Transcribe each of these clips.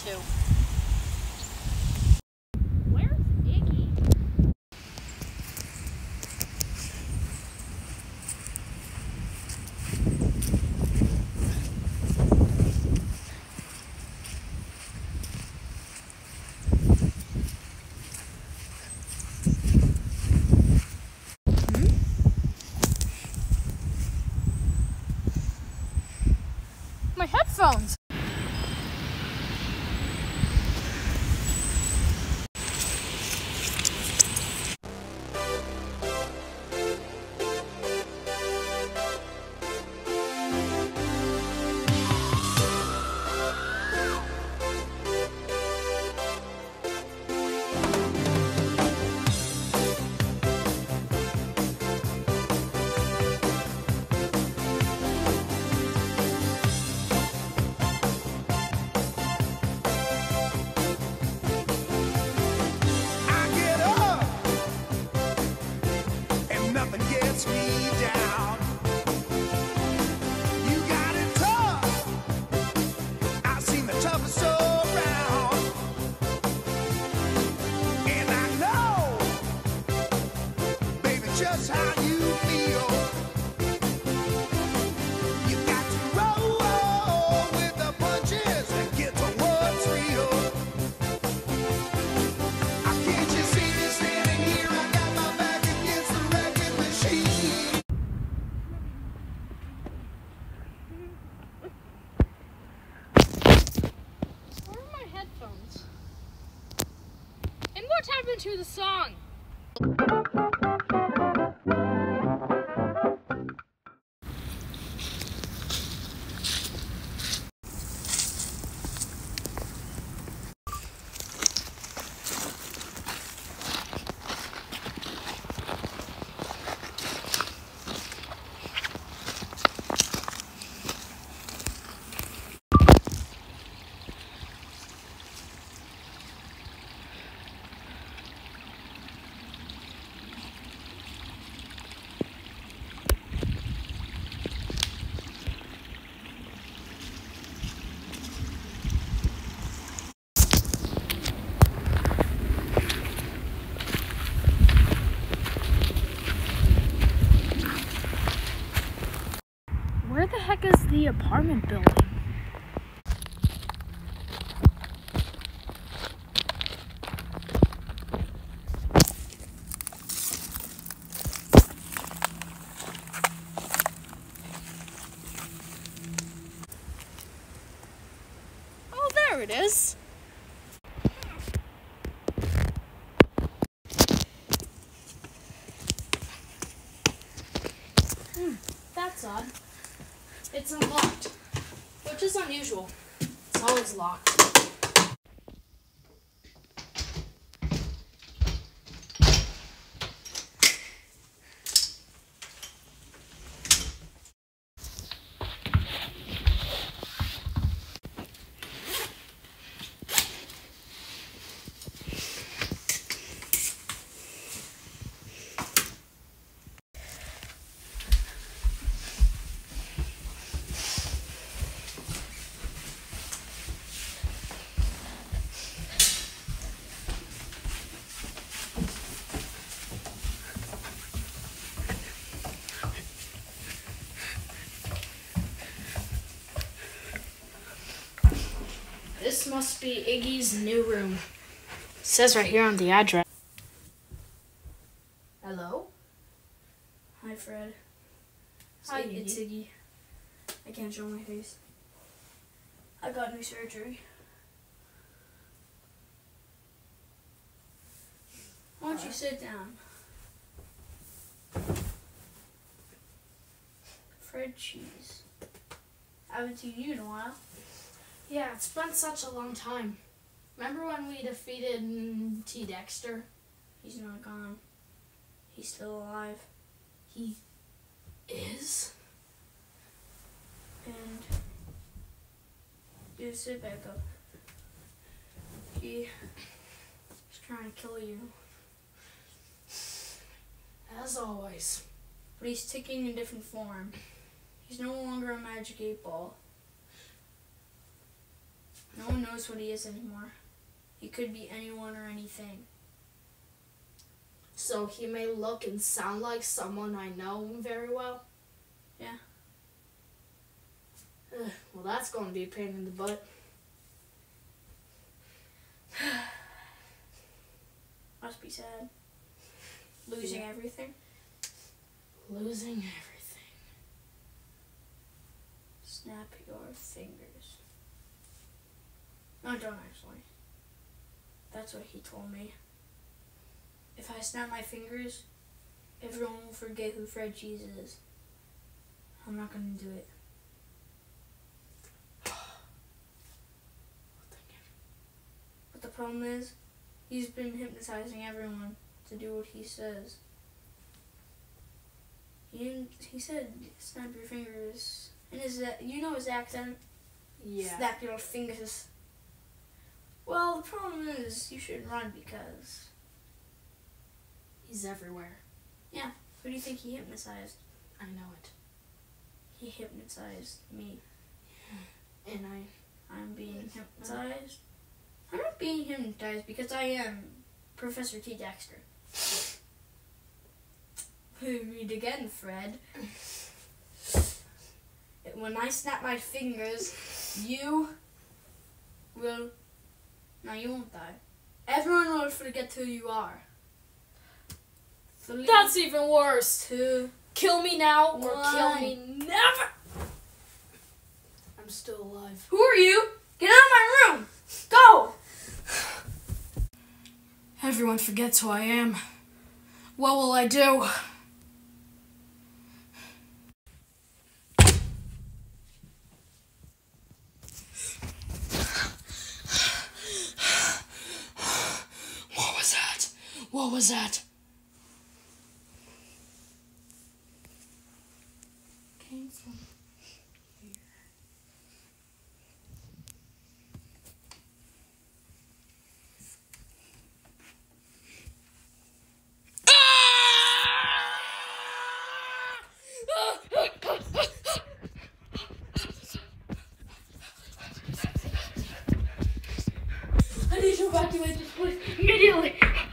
to. Where's Iggy? My headphones. Just how you feel. You got to roll with the punches and get to what's real. I can't you see me standing here? I got my back against the wrecking machine. Where are my headphones? And what happened to the song? Where the heck is the apartment building? Oh, there it is. That's odd. It's unlocked, which is unusual. It's always locked. This must be Iggy's new room. It says right here on the address. Hello? Hi, Fred. Hi, It's Iggy. Iggy. I can't show my face. I got new surgery. Why don't you sit down? Fred cheese. I haven't seen you in a while. Yeah, it's been such a long time. Remember when we defeated Dexter? He's not gone. He's still alive. He is? And you sit back up. He's trying to kill you. As always. But he's taking a different form. He's no longer a magic 8-ball. No one knows what he is anymore. He could be anyone or anything. So he may look and sound like someone I know very well? Yeah. Well, that's going to be a pain in the butt. Must be sad. Losing everything. Losing everything. Snap your fingers. No, don't actually. That's what he told me. If I snap my fingers, everyone will forget who Fred Cheese is. I'm not gonna do it. But the problem is, he's been hypnotizing everyone to do what he says. He said, snap your fingers. And you know his accent? Yeah. Snap your fingers. Well, the problem is, you should run because... He's everywhere. Yeah, who do you think he hypnotized? I know it. He hypnotized me. And I'm being hypnotized. I'm not being hypnotized because I am Professor T. Dexter. Read again, Fred. When I snap my fingers, you will... No, you won't die. Everyone will forget who you are. 3, that's even worse. 2, Kill me now or kill 1. me never. I'm still alive. Who are you? Get out of my room! Go! Everyone forgets who I am. What will I do? What was that? What was that? Came from here. I need to evacuate this place immediately.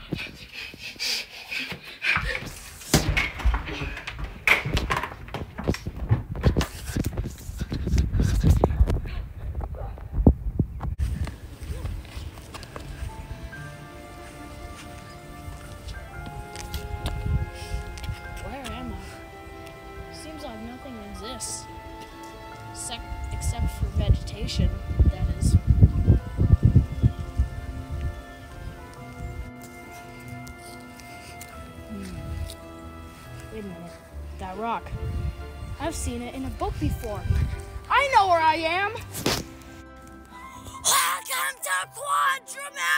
Where am I? Seems like nothing exists. Except for vegetation, that is. Wait a minute. That rock. I've seen it in a book before. I know where I am! Welcome to Quadramatter!